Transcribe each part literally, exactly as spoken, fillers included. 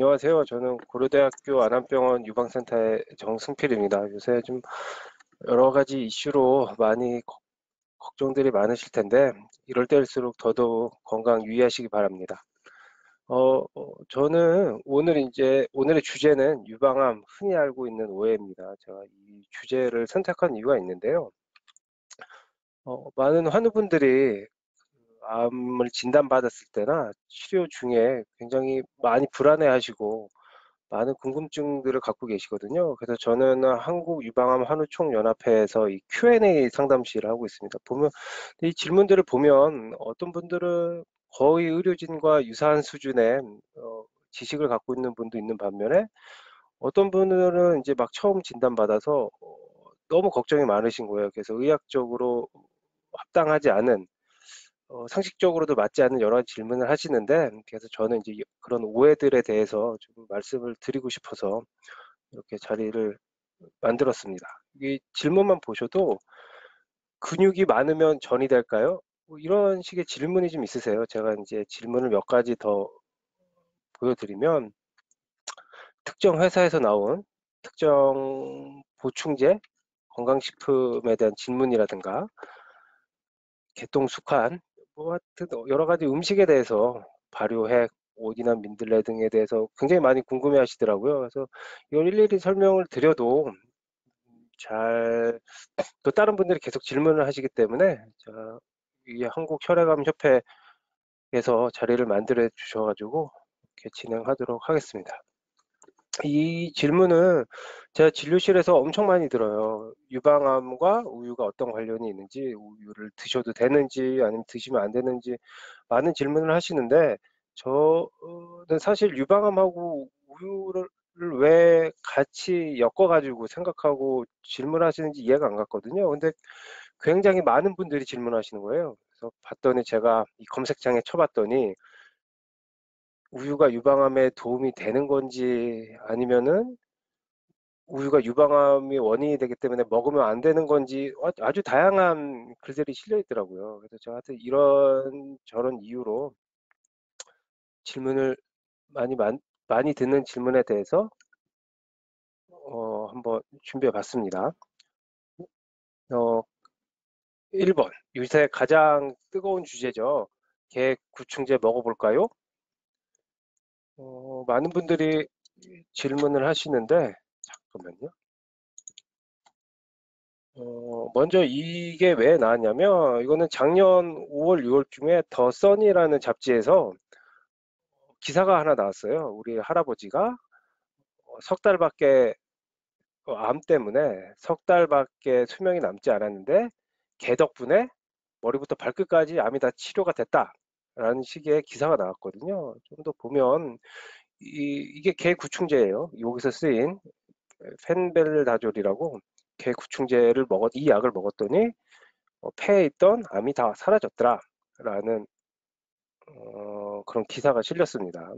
안녕하세요. 저는 고려대학교 안암병원 유방센터의 정승필입니다. 요새 좀 여러 가지 이슈로 많이 걱- 걱정들이 많으실 텐데, 이럴 때일수록 더더욱 건강 유의하시기 바랍니다. 어, 어, 저는 오늘 이제, 오늘의 주제는 유방암, 흔히 알고 있는 오해입니다. 제가 이 주제를 선택한 이유가 있는데요. 어, 많은 환우분들이 암을 진단받았을 때나 치료 중에 굉장히 많이 불안해하시고 많은 궁금증들을 갖고 계시거든요. 그래서 저는 한국 유방암 한우총연합회에서 이 큐 앤 에이 상담실을 하고 있습니다. 보면 이 질문들을 보면 어떤 분들은 거의 의료진과 유사한 수준의 어, 지식을 갖고 있는 분도 있는 반면에 어떤 분들은 이제 막 처음 진단받아서 어, 너무 걱정이 많으신 거예요. 그래서 의학적으로 합당하지 않은 어, 상식적으로도 맞지 않는 여러 가지 질문을 하시는데, 그래서 저는 이제 그런 오해들에 대해서 좀 말씀을 드리고 싶어서 이렇게 자리를 만들었습니다. 이 질문만 보셔도 근육이 많으면 전이 될까요? 뭐 이런 식의 질문이 좀 있으세요. 제가 이제 질문을 몇 가지 더 보여드리면, 특정 회사에서 나온 특정 보충제, 건강식품에 대한 질문이라든가 개똥쑥한 뭐 하여튼 여러 가지 음식에 대해서 발효액, 오디나 민들레 등에 대해서 굉장히 많이 궁금해 하시더라고요. 그래서 이걸 일일이 설명을 드려도 잘, 또 다른 분들이 계속 질문을 하시기 때문에 자, 이 한국혈액암 협회에서 자리를 만들어 주셔가지고 이렇게 진행하도록 하겠습니다. 이 질문은 제가 진료실에서 엄청 많이 들어요. 유방암과 우유가 어떤 관련이 있는지, 우유를 드셔도 되는지, 아니면 드시면 안 되는지 많은 질문을 하시는데, 저는 사실 유방암하고 우유를 왜 같이 엮어가지고 생각하고 질문하시는지 이해가 안 갔거든요. 근데 굉장히 많은 분들이 질문하시는 거예요. 그래서 봤더니 제가 이 검색창에 쳐봤더니 우유가 유방암에 도움이 되는 건지 아니면은 우유가 유방암이 원인이 되기 때문에 먹으면 안 되는 건지 아- 아주 다양한 글들이 실려 있더라고요. 그래서 제가 하여튼 이런 저런 이유로 질문을 많이 많- 많이 듣는 질문에 대해서 어, 한번 준비해 봤습니다. 어, 일 번 요새 가장 뜨거운 주제죠. 개 구충제 먹어볼까요? 어, 많은 분들이 질문을 하시는데 잠깐만요. 어, 먼저 이게 왜 나왔냐면 이거는 작년 오월, 유월 중에 더 써니라는 잡지에서 기사가 하나 나왔어요. 우리 할아버지가 어, 석 달밖에 어, 암 때문에 석 달밖에 수명이 남지 않았는데 개 덕분에 머리부터 발끝까지 암이 다 치료가 됐다라는 식의 기사가 나왔거든요. 좀 더 보면 이, 이게 개 구충제예요. 여기서 쓰인 펜벨다졸이라고 개 구충제를 먹었 이 약을 먹었더니 어, 폐에 있던 암이 다 사라졌더라라는 어, 그런 기사가 실렸습니다.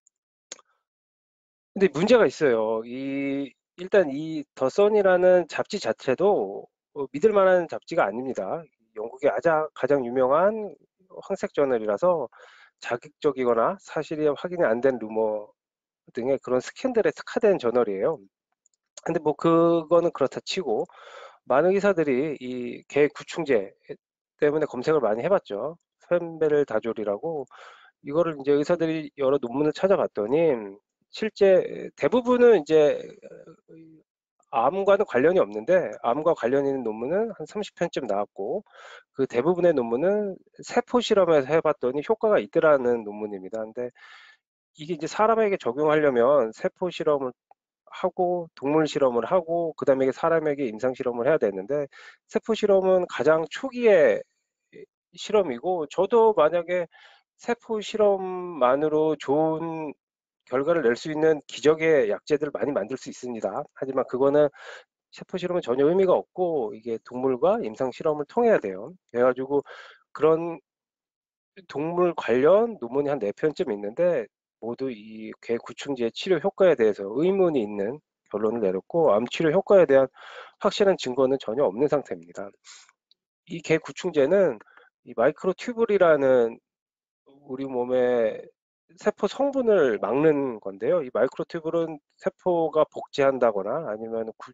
근데 문제가 있어요. 이 일단 이 더 선이라는 잡지 자체도 어, 믿을 만한 잡지가 아닙니다. 영국의 가장, 가장 유명한 황색 저널이라서 자극적이거나 사실이 확인이 안 된 루머 등의 그런 스캔들에 특화된 저널이에요. 근데 뭐 그거는 그렇다 치고 많은 기사들이 이 개 구충제 때문에 검색을 많이 해봤죠. 펜벨다졸이라고 이거를 이제 의사들이 여러 논문을 찾아봤더니 실제 대부분은 이제 암과는 관련이 없는데 암과 관련 있는 논문은 한 삼십 편쯤 나왔고 그 대부분의 논문은 세포 실험에서 해봤더니 효과가 있더라는 논문입니다. 근데 이게 이제 사람에게 적용하려면 세포 실험을 하고 동물 실험을 하고 그다음에 사람에게 임상 실험을 해야 되는데 세포 실험은 가장 초기의 실험이고 저도 만약에 세포 실험만으로 좋은 결과를 낼 수 있는 기적의 약제들을 많이 만들 수 있습니다. 하지만 그거는 세포 실험은 전혀 의미가 없고 이게 동물과 임상 실험을 통해야 돼요. 그래가지고 그런 동물 관련 논문이 한 네 편쯤 있는데 모두 이 개 구충제의 치료 효과에 대해서 의문이 있는 결론을 내렸고 암 치료 효과에 대한 확실한 증거는 전혀 없는 상태입니다. 이 개 구충제는 이 마이크로 튜블이라는 우리 몸에 세포 성분을 막는 건데요. 이 마이크로튜뷴은 세포가 복제한다거나 아니면 구,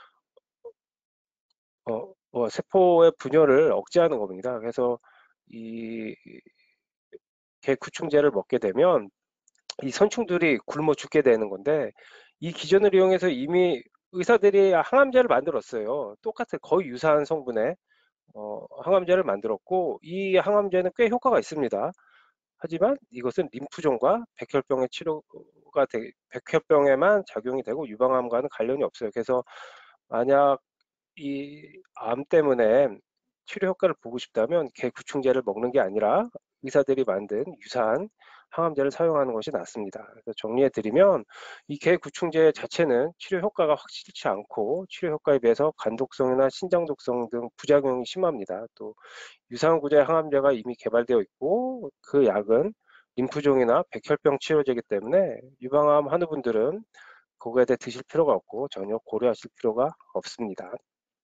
어, 어, 세포의 분열을 억제하는 겁니다. 그래서 이 개구충제를 먹게 되면 이 선충들이 굶어 죽게 되는 건데, 이 기전을 이용해서 이미 의사들이 항암제를 만들었어요. 똑같은 거의 유사한 성분의 어, 항암제를 만들었고, 이 항암제는 꽤 효과가 있습니다. 하지만 이것은 림프종과 백혈병의 치료가 되, 백혈병에만 작용이 되고 유방암과는 관련이 없어요. 그래서 만약 이 암 때문에 치료 효과를 보고 싶다면 개구충제를 먹는 게 아니라 의사들이 만든 유사한 항암제를 사용하는 것이 낫습니다. 그래서 정리해 드리면 이 개구충제 자체는 치료 효과가 확실치 않고 치료 효과에 비해서 간독성이나 신장독성 등 부작용이 심합니다. 또 유사한 구제 항암제가 이미 개발되어 있고 그 약은 림프종이나 백혈병 치료제이기 때문에 유방암 환우분들은 그거에 대해 드실 필요가 없고 전혀 고려하실 필요가 없습니다.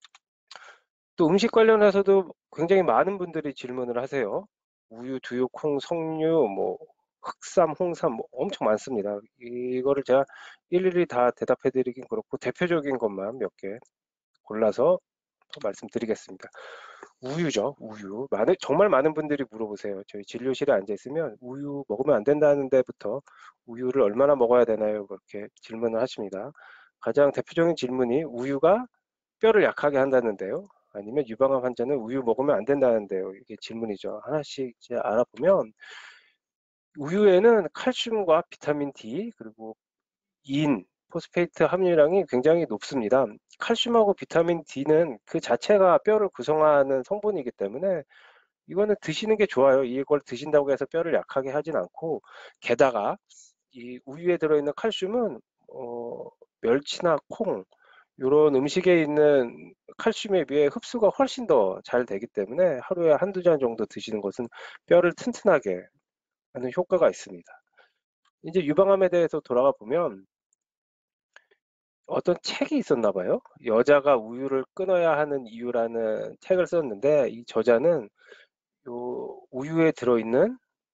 또 음식 관련해서도 굉장히 많은 분들이 질문을 하세요. 우유, 두유, 콩, 석류, 뭐 흑삼, 홍삼 뭐 엄청 많습니다. 이거를 제가 일일이 다 대답해 드리긴 그렇고 대표적인 것만 몇 개 골라서 말씀드리겠습니다. 우유죠, 우유. 많은, 정말 많은 분들이 물어보세요. 저희 진료실에 앉아 있으면 우유 먹으면 안 된다는 데부터 우유를 얼마나 먹어야 되나요? 그렇게 질문을 하십니다. 가장 대표적인 질문이 우유가 뼈를 약하게 한다는데요. 아니면 유방암 환자는 우유 먹으면 안 된다는데요. 이게 질문이죠. 하나씩 이제 알아보면 우유에는 칼슘과 비타민 D 그리고 인, 포스페이트 함유량이 굉장히 높습니다. 칼슘하고 비타민 D는 그 자체가 뼈를 구성하는 성분이기 때문에 이거는 드시는 게 좋아요. 이걸 드신다고 해서 뼈를 약하게 하진 않고, 게다가 이 우유에 들어있는 칼슘은 어, 멸치나 콩 이런 음식에 있는 칼슘에 비해 흡수가 훨씬 더 잘 되기 때문에 하루에 한두 잔 정도 드시는 것은 뼈를 튼튼하게 하는 효과가 있습니다. 이제 유방암에 대해서 돌아가 보면 어떤 책이 있었나 봐요. 여자가 우유를 끊어야 하는 이유라는 책을 썼는데 이 저자는 요 우유에 들어있는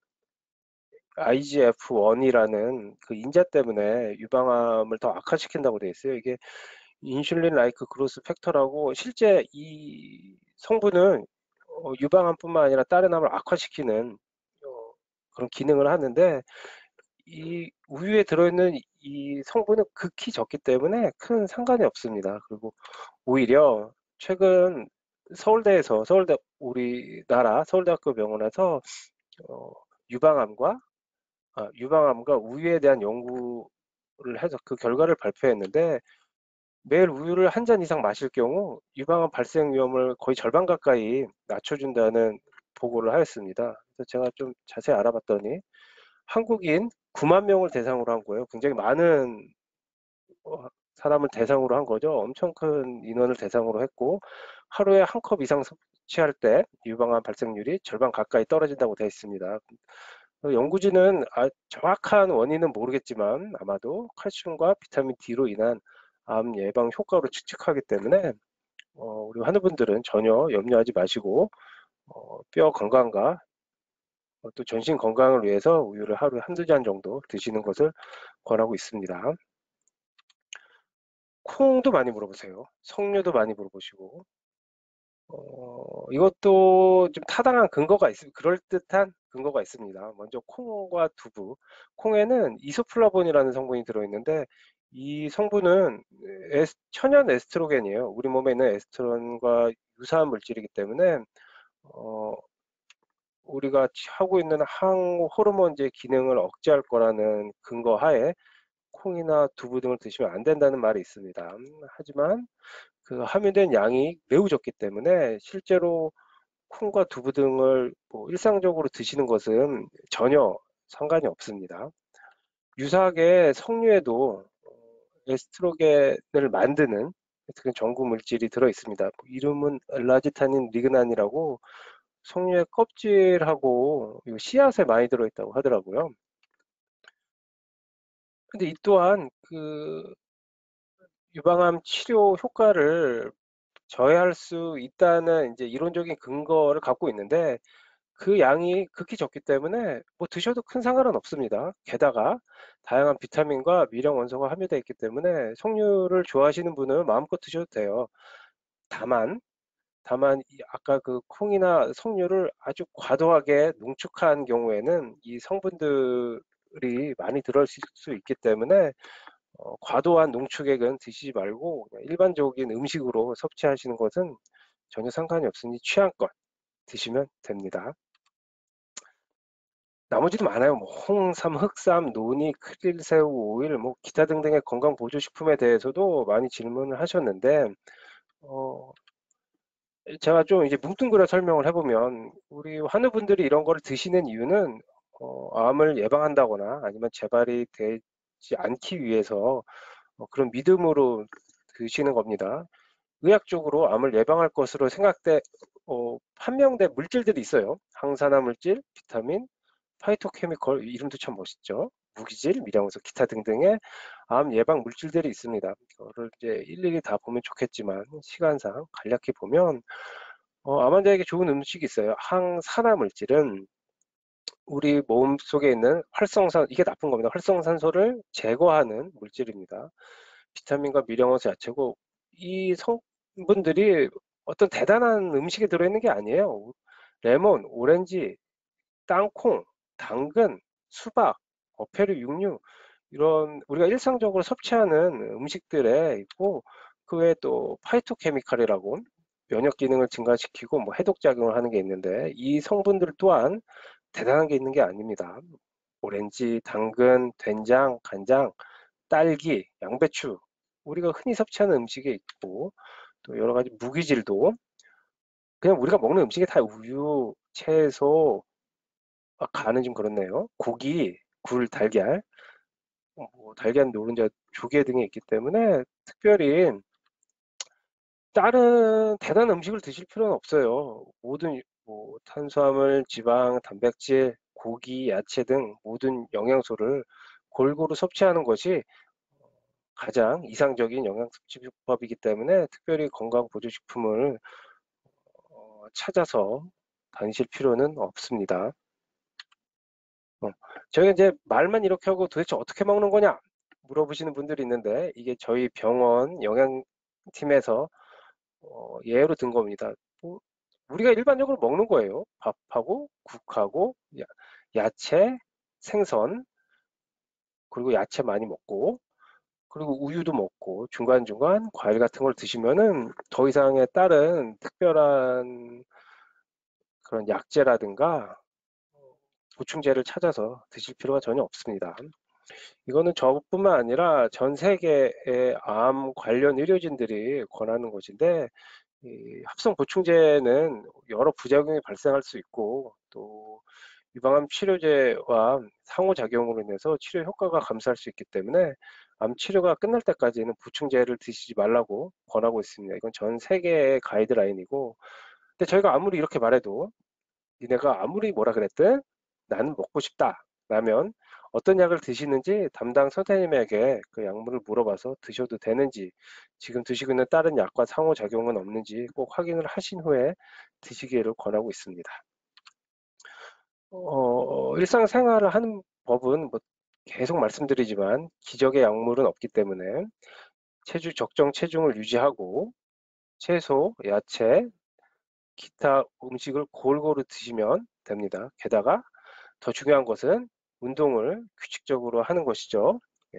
아이지에프 원이라는 그 인자 때문에 유방암을 더 악화시킨다고 되어 있어요. 이게 인슐린 라이크 그로스 팩터라고 실제 이 성분은 어, 유방암뿐만 아니라 다른 암을 악화시키는 어, 그런 기능을 하는데 이 우유에 들어있는 이 성분은 극히 적기 때문에 큰 상관이 없습니다. 그리고 오히려 최근 서울대에서 서울대 우리나라 서울대학교 병원에서 어, 유방암과 아, 유방암과 우유에 대한 연구를 해서 그 결과를 발표했는데 매일 우유를 한 잔 이상 마실 경우 유방암 발생 위험을 거의 절반 가까이 낮춰준다는 보고를 하였습니다. 그래서 제가 좀 자세히 알아봤더니 한국인 구만 명을 대상으로 한 거예요. 굉장히 많은 어, 사람을 대상으로 한 거죠. 엄청 큰 인원을 대상으로 했고 하루에 한 컵 이상 섭취할 때 유방암 발생률이 절반 가까이 떨어진다고 되어 있습니다. 어, 연구진은 아, 정확한 원인은 모르겠지만 아마도 칼슘과 비타민 D로 인한 암 예방 효과로 추측하기 때문에 어, 우리 환우분들은 전혀 염려하지 마시고 어, 뼈 건강과 어, 또 전신 건강을 위해서 우유를 하루에 한두 잔 정도 드시는 것을 권하고 있습니다. 콩도 많이 물어보세요. 석류도 많이 물어보시고 어, 이것도 좀 타당한 근거가 있습니다. 그럴듯한 근거가 있습니다. 먼저 콩과 두부. 콩에는 이소플라본이라는 성분이 들어있는데 이 성분은 에스- 천연 에스트로겐이에요. 우리 몸에 있는 에스트론과 유사한 물질이기 때문에 어, 우리가 하고 있는 항 호르몬제 기능을 억제할 거라는 근거 하에 콩이나 두부 등을 드시면 안 된다는 말이 있습니다. 하지만 그 함유된 양이 매우 적기 때문에 실제로 콩과 두부 등을 뭐 일상적으로 드시는 것은 전혀 상관이 없습니다. 유사하게 석류에도 어, 에스트로겐을 만드는 특히 전구 물질이 들어 있습니다. 이름은 엘라지타닌 리그난이라고 석류의 껍질하고 이 씨앗에 많이 들어 있다고 하더라고요. 근데 이 또한 그 유방암 치료 효과를 저해할 수 있다는 이제 이론적인 근거를 갖고 있는데 그 양이 극히 적기 때문에 뭐 드셔도 큰 상관은 없습니다. 게다가 다양한 비타민과 미량 원소가 함유되어 있기 때문에 석류를 좋아하시는 분은 마음껏 드셔도 돼요. 다만 다만 이 아까 그 콩이나 석류를 아주 과도하게 농축한 경우에는 이 성분들이 많이 들어있을 수 있기 때문에 어, 과도한 농축액은 드시지 말고 그냥 일반적인 음식으로 섭취하시는 것은 전혀 상관이 없으니 취향껏 드시면 됩니다. 나머지도 많아요. 뭐 홍삼, 흑삼, 노니, 크릴새우 오일, 뭐 기타 등등의 건강 보조식품에 대해서도 많이 질문을 하셨는데, 어, 제가 좀 이제 뭉뚱그려 설명을 해보면 우리 환우분들이 이런 거를 드시는 이유는 어, 암을 예방한다거나 아니면 재발이 되지 않기 위해서 어, 그런 믿음으로 드시는 겁니다. 의학적으로 암을 예방할 것으로 생각돼 어, 판명된 물질들이 있어요. 항산화 물질, 비타민, 파이토케미컬, 이름도 참 멋있죠. 무기질, 미량원소, 기타 등등의 암 예방 물질들이 있습니다. 이거를 이제 일일이 다 보면 좋겠지만 시간상 간략히 보면 어, 암 환자에게 좋은 음식이 있어요. 항산화 물질은 우리 몸 속에 있는 활성산, 이게 나쁜 겁니다. 활성산소를 제거하는 물질입니다. 비타민과 미량원소 야채고 이 성분들이 어떤 대단한 음식에 들어있는 게 아니에요. 레몬, 오렌지, 땅콩, 당근, 수박, 어패류, 육류 이런 우리가 일상적으로 섭취하는 음식들에 있고 그 외에 또 파이토케미칼이라고 면역 기능을 증가시키고 뭐 해독 작용을 하는 게 있는데 이 성분들 또한 대단한 게 있는 게 아닙니다. 오렌지, 당근, 된장, 간장, 딸기, 양배추 우리가 흔히 섭취하는 음식에 있고 또 여러 가지 무기질도 그냥 우리가 먹는 음식에 다 우유, 채소, 아, 간은 좀 그렇네요. 고기, 굴, 달걀, 어, 뭐 달걀, 노른자, 조개 등이 있기 때문에 특별히 다른 대단한 음식을 드실 필요는 없어요. 모든 뭐 탄수화물, 지방, 단백질, 고기, 야채 등 모든 영양소를 골고루 섭취하는 것이 가장 이상적인 영양 섭취법이기 때문에 특별히 건강 보조식품을 어, 찾아서 다니실 필요는 없습니다. 어, 저희가 이제 말만 이렇게 하고 도대체 어떻게 먹는 거냐 물어보시는 분들이 있는데 이게 저희 병원 영양팀에서 어, 예로 든 겁니다. 뭐, 우리가 일반적으로 먹는 거예요. 밥하고 국하고 야, 야채, 생선 그리고 야채 많이 먹고 그리고 우유도 먹고 중간중간 과일 같은 걸 드시면은 더 이상의 다른 특별한 그런 약재라든가 보충제를 찾아서 드실 필요가 전혀 없습니다. 이거는 저뿐만 아니라 전 세계의 암 관련 의료진들이 권하는 것인데 이 합성 보충제는 여러 부작용이 발생할 수 있고 또 유방암 치료제와 상호작용으로 인해서 치료 효과가 감소할 수 있기 때문에 암 치료가 끝날 때까지는 보충제를 드시지 말라고 권하고 있습니다. 이건 전 세계의 가이드라인이고 근데 저희가 아무리 이렇게 말해도 니네가 아무리 뭐라 그랬든 나는 먹고 싶다 라면 어떤 약을 드시는지 담당 선생님에게 그 약물을 물어봐서 드셔도 되는지 지금 드시고 있는 다른 약과 상호작용은 없는지 꼭 확인을 하신 후에 드시기를 권하고 있습니다. 어, 일상생활을 하는 법은 뭐 계속 말씀드리지만 기적의 약물은 없기 때문에 체중 적정 체중을 유지하고 채소, 야채, 기타 음식을 골고루 드시면 됩니다. 게다가 더 중요한 것은 운동을 규칙적으로 하는 것이죠. 예.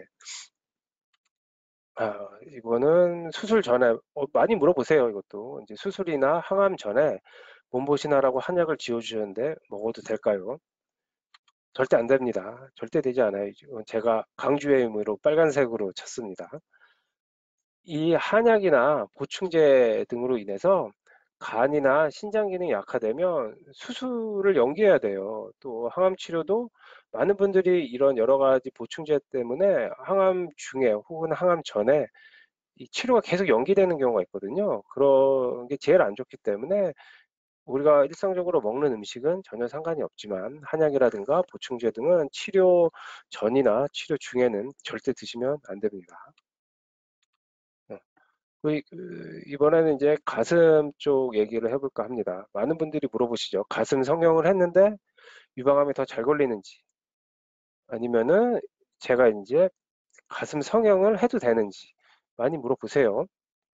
아, 이거는 수술 전에 어, 많이 물어보세요. 이것도 이제 수술이나 항암 전에 몸보신하라고 한약을 지어주셨는데 먹어도 될까요? 절대 안 됩니다. 절대 되지 않아요. 이건 제가 강주의 의무로 빨간색으로 쳤습니다. 이 한약이나 보충제 등으로 인해서 간이나 신장 기능이 약화되면 수술을 연기해야 돼요. 또 항암 치료도 많은 분들이 이런 여러 가지 보충제 때문에 항암 중에 혹은 항암 전에 이 치료가 계속 연기되는 경우가 있거든요. 그런 게 제일 안 좋기 때문에 우리가 일상적으로 먹는 음식은 전혀 상관이 없지만 한약이라든가 보충제 등은 치료 전이나 치료 중에는 절대 드시면 안 됩니다. 어. 우리 그 이번에는 이제 가슴 쪽 얘기를 해볼까 합니다. 많은 분들이 물어보시죠. 가슴 성형을 했는데 유방암이 더 잘 걸리는지, 아니면은 제가 이제 가슴 성형을 해도 되는지 많이 물어보세요.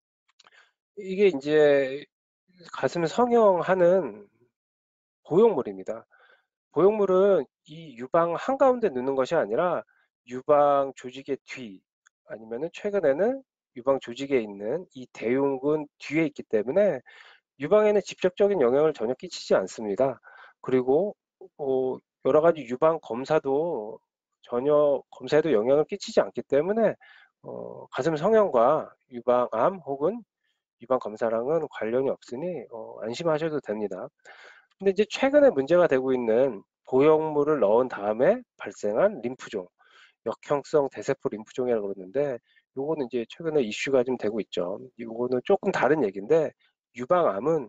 이게 이제 가슴 성형하는 보형물입니다. 보형물은 이 유방 한가운데 넣는 것이 아니라 유방 조직의 뒤, 아니면은 최근에는 유방 조직에 있는 이 대흉근 뒤에 있기 때문에 유방에는 직접적인 영향을 전혀 끼치지 않습니다. 그리고 어, 여러 가지 유방 검사도 전혀 검사에도 영향을 끼치지 않기 때문에 어, 가슴 성형과 유방암 혹은 유방 검사랑은 관련이 없으니 어, 안심하셔도 됩니다. 근데 이제 최근에 문제가 되고 있는 보형물을 넣은 다음에 발생한 림프종, 역형성 대세포 림프종이라고 그러는데, 요거는 이제 최근에 이슈가 좀 되고 있죠. 요거는 조금 다른 얘기인데, 유방암은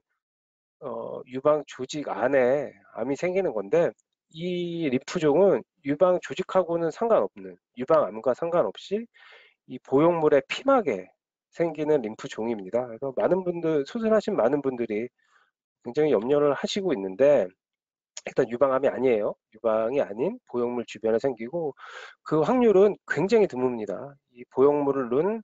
어, 유방 조직 안에 암이 생기는 건데, 이 림프종은 유방 조직하고는 상관없는, 유방암과 상관없이 이 보형물의 피막에 생기는 림프종입니다. 그래서 많은 분들, 수술하신 많은 분들이 굉장히 염려를 하시고 있는데, 일단 유방암이 아니에요. 유방이 아닌 보형물 주변에 생기고, 그 확률은 굉장히 드뭅니다. 이 보형물을 넣은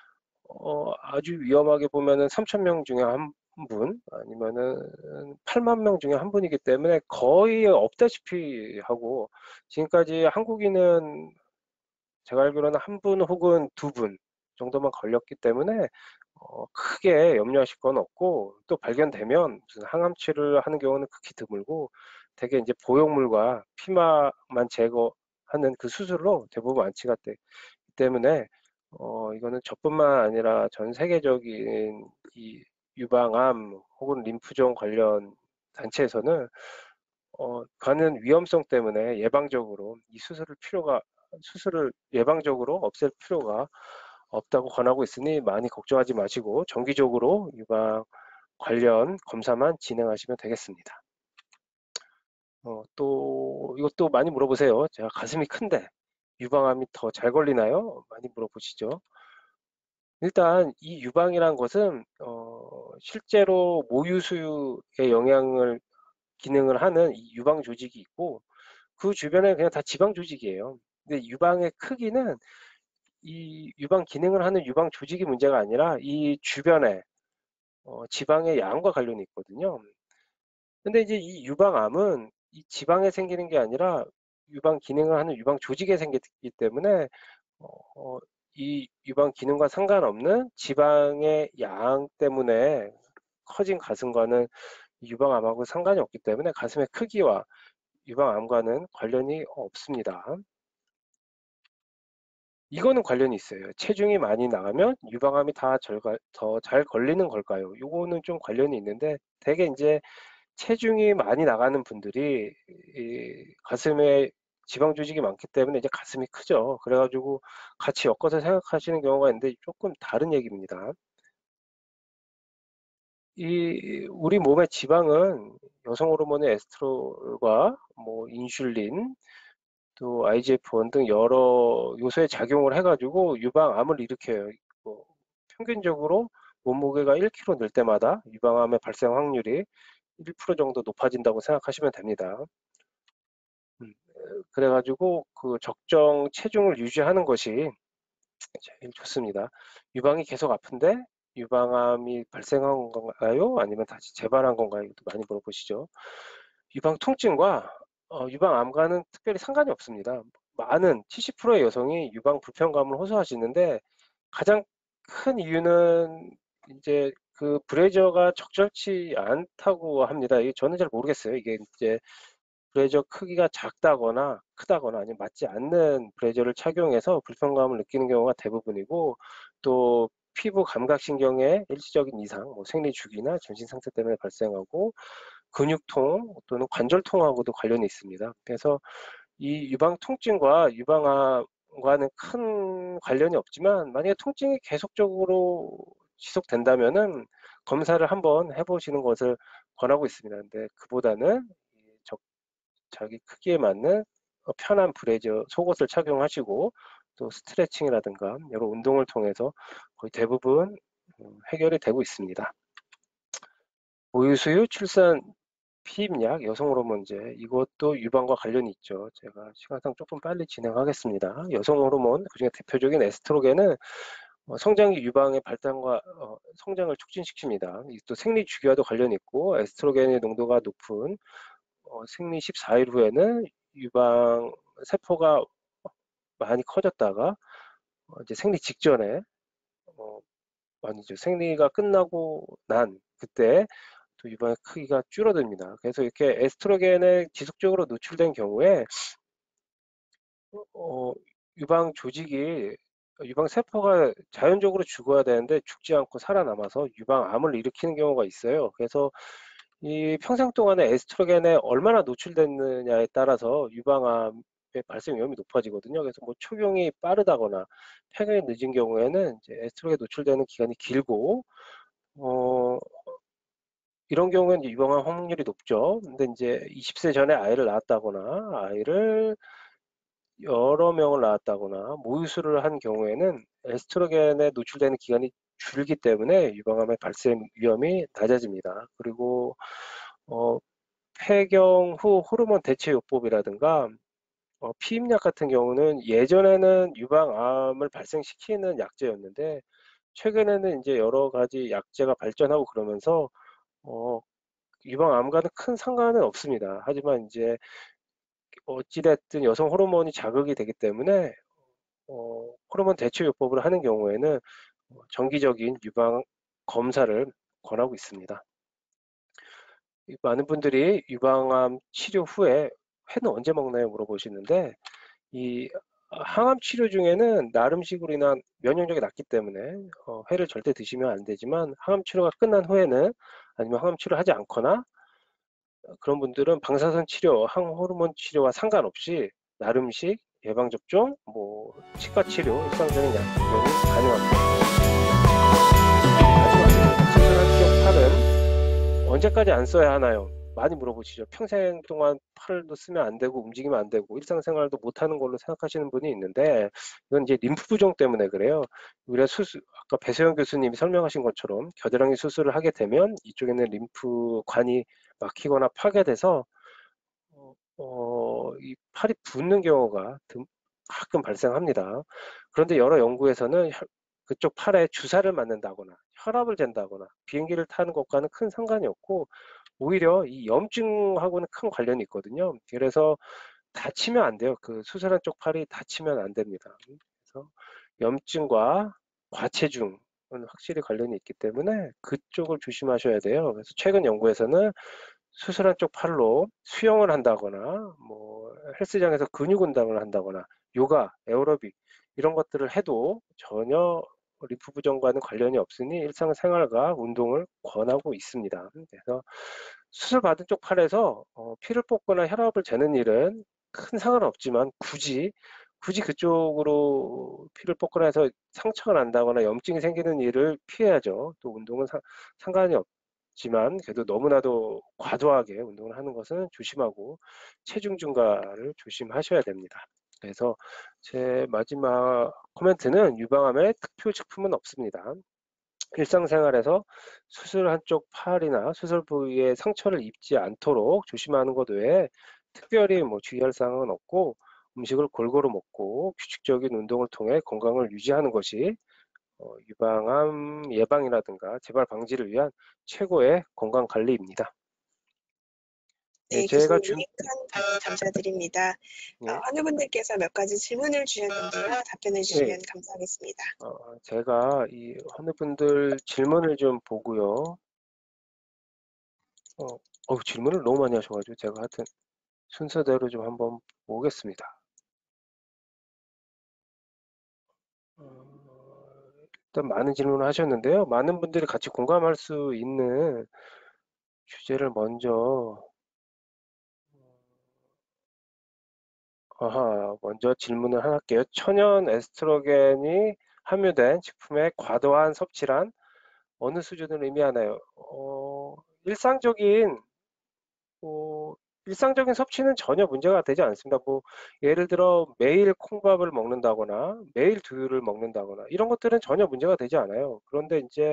어, 아주 위험하게 보면은 삼천 명 중에 한 분, 아니면은 팔만 명 중에 한 분이기 때문에 거의 없다시피 하고, 지금까지 한국인은 제가 알기로는 한 분 혹은 두 분 정도만 걸렸기 때문에 어, 크게 염려하실 건 없고, 또 발견되면 무슨 항암 치료를 하는 경우는 극히 드물고, 대개 이제 보형물과 피막만 제거하는 그 수술로 대부분 완치가 되기 때문에 어, 이거는 저뿐만 아니라 전 세계적인 이 유방암 혹은 림프종 관련 단체에서는 어, 가는 위험성 때문에 예방적으로 이 수술을 필요가 수술을 예방적으로 없앨 필요가 없다고 권하고 있으니 많이 걱정하지 마시고 정기적으로 유방 관련 검사만 진행하시면 되겠습니다. 어, 또 이것도 많이 물어보세요. 제가 가슴이 큰데 유방암이 더 잘 걸리나요? 많이 물어보시죠. 일단 이 유방이란 것은 어, 실제로 모유수유에 영향을 기능을 하는 이 유방 조직이 있고, 그 주변에 그냥 다 지방 조직이에요. 근데 유방의 크기는 이 유방 기능을 하는 유방 조직이 문제가 아니라 이 주변에 어, 지방의 양과 관련이 있거든요. 근데 이제 이 유방암은 이 지방에 생기는 게 아니라 유방 기능을 하는 유방 조직에 생기기 때문에 어, 어, 이 유방 기능과 상관없는 지방의 양 때문에 커진 가슴과는 유방암하고 상관이 없기 때문에 가슴의 크기와 유방암과는 관련이 없습니다. 이거는 관련이 있어요. 체중이 많이 나가면 유방암이 다 더 잘 걸리는 걸까요? 이거는 좀 관련이 있는데, 대개 이제 체중이 많이 나가는 분들이 이 가슴에 지방 조직이 많기 때문에 이제 가슴이 크죠. 그래가지고 같이 엮어서 생각하시는 경우가 있는데 조금 다른 얘기입니다. 이 우리 몸의 지방은 여성 호르몬의 에스트로겐과 뭐 인슐린, 또 아이지에프원 등 여러 요소의 작용을 해가지고 유방암을 일으켜요. 뭐 평균적으로 몸무게가 일 킬로그램 늘 때마다 유방암의 발생 확률이 일 퍼센트 정도 높아진다고 생각하시면 됩니다. 음, 그래가지고 그 적정 체중을 유지하는 것이 제일 좋습니다. 유방이 계속 아픈데 유방암이 발생한 건가요? 아니면 다시 재발한 건가요? 이것도 많이 물어보시죠. 유방 통증과 어, 유방암과는 특별히 상관이 없습니다. 많은 칠십 퍼센트의 여성이 유방 불편감을 호소하시는데, 가장 큰 이유는 이제 그 브래저가 적절치 않다고 합니다. 이게 저는 잘 모르겠어요. 이게 이제 브래저 크기가 작다거나 크다거나 아니면 맞지 않는 브래저를 착용해서 불편감을 느끼는 경우가 대부분이고, 또 피부 감각신경의 일시적인 이상, 뭐 생리 주기나 전신 상태 때문에 발생하고, 근육통 또는 관절통하고도 관련이 있습니다. 그래서 이 유방 통증과 유방암과는 큰 관련이 없지만, 만약에 통증이 계속적으로 지속된다면은 검사를 한번 해보시는 것을 권하고 있습니다. 근데 그보다는 적, 자기 크기에 맞는 어, 편한 브래저 속옷을 착용하시고, 또 스트레칭이라든가 여러 운동을 통해서 거의 대부분 해결이 되고 있습니다. 모유수유, 출산, 피임약, 여성 호르몬제 이것도 유방과 관련이 있죠. 제가 시간상 조금 빨리 진행하겠습니다. 여성 호르몬 그중에 대표적인 에스트로겐은 어, 성장기 유방의 발달과 어, 성장을 촉진시킵니다. 또 생리 주기와도 관련이 있고 에스트로겐의 농도가 높은 어, 생리 십사 일 후에는 유방 세포가 많이 커졌다가 어, 이제 생리 직전에 어, 아니죠. 생리가 끝나고 난 그때 또 유방의 크기가 줄어듭니다. 그래서 이렇게 에스트로겐에 지속적으로 노출된 경우에 어, 유방 조직이 유방 세포가 자연적으로 죽어야 되는데 죽지 않고 살아남아서 유방암을 일으키는 경우가 있어요. 그래서 이 평생 동안에 에스트로겐에 얼마나 노출됐느냐에 따라서 유방암의 발생 위험이 높아지거든요. 그래서 뭐 초경이 빠르다거나 폐경이 늦은 경우에는 이제 에스트로겐 노출되는 기간이 길고 어, 이런 경우에는 이제 유방암 확률이 높죠. 근데 이제 이십 세 전에 아이를 낳았다거나 아이를 여러 명을 낳았다거나 모유수를 한 경우에는 에스트로겐에 노출되는 기간이 줄기 때문에 유방암의 발생 위험이 낮아집니다. 그리고 어, 폐경 후 호르몬 대체 요법이라든가 어, 피임약 같은 경우는 예전에는 유방암을 발생시키는 약제였는데 최근에는 이제 여러 가지 약제가 발전하고 그러면서 어, 유방암과는 큰 상관은 없습니다. 하지만 이제 어찌됐든 여성 호르몬이 자극이 되기 때문에 어, 호르몬 대체 요법을 하는 경우에는 어, 정기적인 유방 검사를 권하고 있습니다. 많은 분들이 유방암 치료 후에 회는 언제 먹나요? 물어보시는데 이 항암 치료 중에는 나름식으로 인한 면역력이 낮기 때문에 어, 회를 절대 드시면 안 되지만 항암 치료가 끝난 후에는 아니면 항암 치료를 하지 않거나 그런 분들은 방사선 치료, 항호르몬 치료와 상관없이 나름식 예방접종, 뭐 치과 치료, 일상적인 약용이 가능합니다. 마지막으로 수술한 쪽 팔은 언제까지 안 써야 하나요? 많이 물어보시죠. 평생 동안 팔도 쓰면 안 되고 움직이면 안 되고 일상생활도 못 하는 걸로 생각하시는 분이 있는데 이건 이제 림프 부종 때문에 그래요. 우리가 수술 아까 배세영 교수님이 설명하신 것처럼 겨드랑이 수술을 하게 되면 이쪽에는 림프관이 막히거나 파괴돼서 어, 어, 이 팔이 붓는 경우가 드- 가끔 발생합니다. 그런데 여러 연구에서는 혈- 그쪽 팔에 주사를 맞는다거나 혈압을 잰다거나 비행기를 타는 것과는 큰 상관이 없고 오히려 이 염증하고는 큰 관련이 있거든요. 그래서 다치면 안 돼요. 그 수술한 쪽 팔이 다치면 안 됩니다. 그래서 염증과 과체중은 확실히 관련이 있기 때문에 그쪽을 조심하셔야 돼요. 그래서 최근 연구에서는 수술한 쪽 팔로 수영을 한다거나 뭐 헬스장에서 근육 운동을 한다거나 요가, 에어로빅 이런 것들을 해도 전혀 림프 부종과는 관련이 없으니 일상생활과 운동을 권하고 있습니다. 그래서 수술 받은 쪽 팔에서 어, 피를 뽑거나 혈압을 재는 일은 큰 상관은 없지만 굳이 굳이 그쪽으로 피를 뽑거나 해서 상처가 난다거나 염증이 생기는 일을 피해야죠. 또 운동은 사- 상관이 없지만 그래도 너무나도 과도하게 운동을 하는 것은 조심하고 체중 증가를 조심하셔야 됩니다. 그래서 제 마지막 코멘트는 유방암에 특효식품은 없습니다. 일상생활에서 수술 한쪽 팔이나 수술 부위에 상처를 입지 않도록 조심하는 것 외에 특별히 뭐 주의할 사항은 없고 음식을 골고루 먹고 규칙적인 운동을 통해 건강을 유지하는 것이 어, 유방암 예방이라든가 재발 방지를 위한 최고의 건강 관리입니다. 네, 네, 제가 교수님 준, 유익한 답변 감사드립니다. 어, 예, 환우분들께서 몇 가지 질문을 주셨는데요. 답변해 예, 주시면 감사하겠습니다. 어, 제가 이 환우분들 질문을 좀 보고요. 어, 어, 질문을 너무 많이 하셔가지고 제가 하여튼 순서대로 좀 한번 보겠습니다. 어, 일단 많은 질문을 하셨는데요. 많은 분들이 같이 공감할 수 있는 주제를 먼저, 아하, 먼저 질문을 하나 할게요. 천연 에스트로겐이 함유된 식품의 과도한 섭취란 어느 수준을 의미하나요? 어, 일상적인, 어, 일상적인 섭취는 전혀 문제가 되지 않습니다. 뭐 예를 들어 매일 콩밥을 먹는다거나 매일 두유를 먹는다거나 이런 것들은 전혀 문제가 되지 않아요. 그런데 인제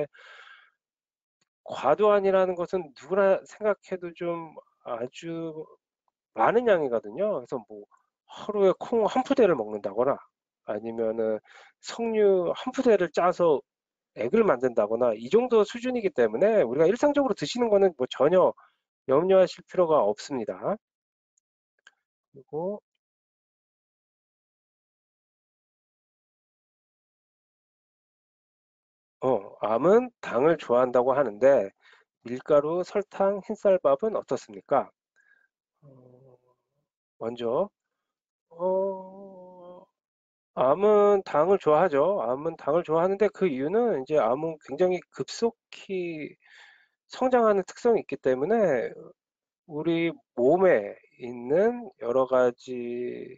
과도한이라는 것은 누구나 생각해도 좀 아주 많은 양이거든요. 그래서 뭐 하루에 콩 한 푸대를 먹는다거나 아니면은 석류 한 푸대를 짜서 액을 만든다거나 이 정도 수준이기 때문에 우리가 일상적으로 드시는 거는 뭐 전혀 염려하실 필요가 없습니다. 그리고 어 암은 당을 좋아한다고 하는데 밀가루, 설탕, 흰쌀밥은 어떻습니까? 어 먼저 어 암은 당을 좋아하죠. 암은 당을 좋아하는데 그 이유는 인제 암은 굉장히 급속히 성장하는 특성이 있기 때문에 우리 몸에 있는 여러 가지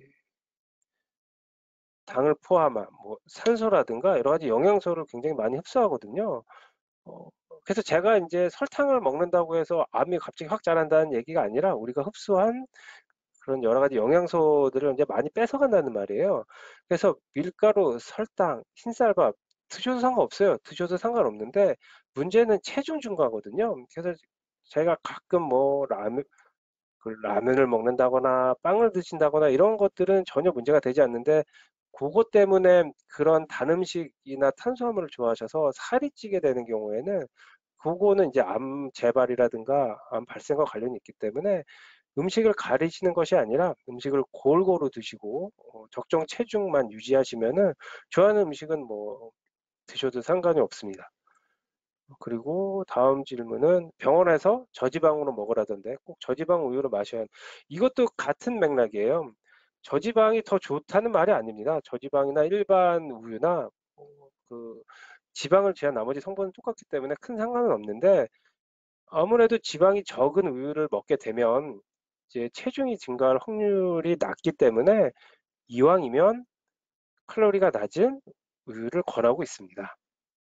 당을 포함한 뭐 산소라든가 여러 가지 영양소를 굉장히 많이 흡수하거든요. 어 그래서 제가 인제 설탕을 먹는다고 해서 암이 갑자기 확 자란다는 얘기가 아니라 우리가 흡수한 그런 여러 가지 영양소들을 인제 많이 뺏어간다는 말이에요. 그래서 밀가루, 설탕, 흰쌀밥 드셔도 상관없어요. 드셔도 상관없는데 문제는 체중 증가거든요. 그래서 제가 가끔 뭐 라면 그 라면을 먹는다거나 빵을 드신다거나 이런 것들은 전혀 문제가 되지 않는데 고것 때문에 그런 단 음식이나 탄수화물을 좋아하셔서 살이 찌게 되는 경우에는 고거는 인제 암 재발이라든가 암 발생과 관련이 있기 때문에 음식을 가리시는 것이 아니라 음식을 골고루 드시고 어 적정 체중만 유지하시면은 좋아하는 음식은 뭐 드셔도 상관이 없습니다. 그리고 다음 질문은 병원에서 저지방으로 먹으라던데 꼭 저지방 우유를 마셔야 이것도 같은 맥락이에요. 저지방이 더 좋다는 말이 아닙니다. 저지방이나 일반 우유나 어 그 지방을 제한 나머지 성분은 똑같기 때문에 큰 상관은 없는데 아무래도 지방이 적은 우유를 먹게 되면 이제 체중이 증가할 확률이 낮기 때문에 이왕이면 칼로리가 낮은 우유를 권하고 있습니다.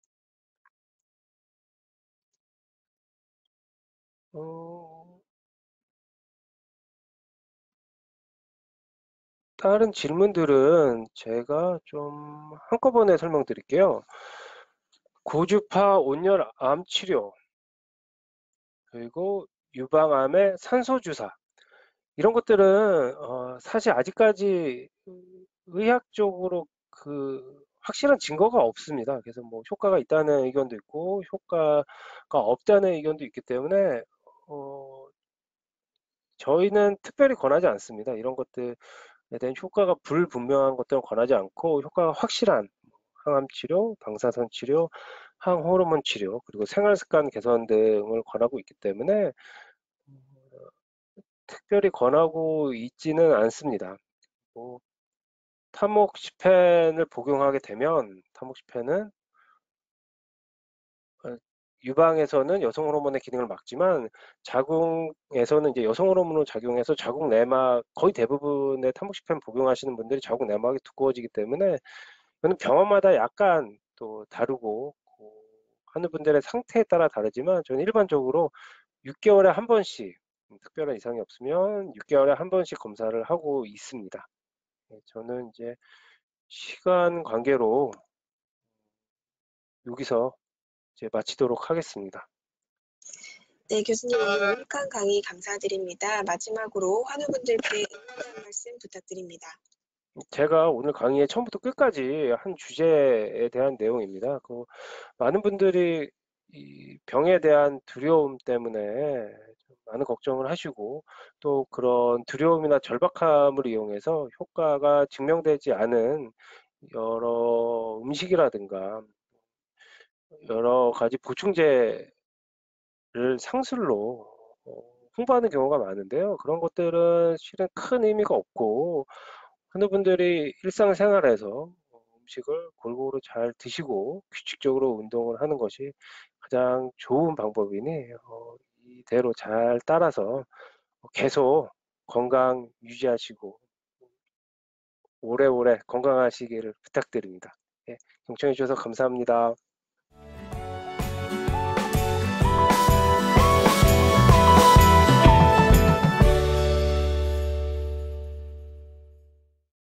어 다른 질문들은 제가 좀 한꺼번에 설명드릴게요. 고주파 온열암 치료 그리고 유방암의 산소 주사 이런 것들은 어 사실 아직까지 의학적으로 그 확실한 증거가 없습니다. 그래서 뭐 효과가 있다는 의견도 있고 효과가 없다는 의견도 있기 때문에 어 저희는 특별히 권하지 않습니다. 이런 것들에 대한 효과가 불분명한 것들은 권하지 않고 효과가 확실한 항암 치료, 방사선 치료, 항호르몬 치료, 그리고 생활 습관 개선 등을 권하고 있기 때문에 특별히 권하고 있지는 않습니다. 뭐 타모xifen 을 복용하게 되면 타모xifen 은 어 유방에서는 여성 호르몬의 기능을 막지만 자궁에서는 이제 여성 호르몬으로 작용해서 자궁 내막 거의 대부분의 타모xifen 복용하시는 분들이 자궁 내막이 두꺼워지기 때문에 이거는 병원마다 약간 또 다르고 고 하는 분들의 상태에 따라 다르지만 저는 일반적으로 육 개월에 한 번씩 음 특별한 이상이 없으면 육 개월에 한 번씩 검사를 하고 있습니다. 네 저는 이제 시간 관계로 여기서 이제 마치도록 하겠습니다. 네, 교수님 오늘 유익한 강의 감사드립니다. 마지막으로 환우분들께 응원의 말씀 부탁드립니다. 제가 오늘 강의의 처음부터 끝까지 한 주제에 대한 내용입니다. 그 많은 분들이 이 병에 대한 두려움 때문에 좀 많은 걱정을 하시고 또 그런 두려움이나 절박함을 이용해서 효과가 증명되지 않은 여러 음식이라든가 여러 가지 보충제를 상술로 어 홍보하는 경우가 많은데요. 그런 것들은 실은 큰 의미가 없고 많은 분들이 일상생활에서 어 음식을 골고루 잘 드시고 규칙적으로 운동을 하는 것이 가장 좋은 방법이니 어 이대로 잘 따라서 어 계속 건강 유지하시고 오래오래 건강하시기를 부탁드립니다. 예. 경청해 주셔서 감사합니다.